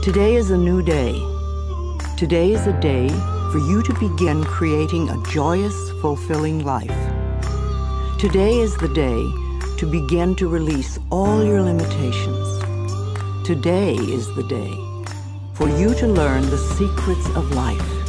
Today is a new day. Today is a day for you to begin creating a joyous, fulfilling life. Today is the day to begin to release all your limitations. Today is the day for you to learn the secrets of life.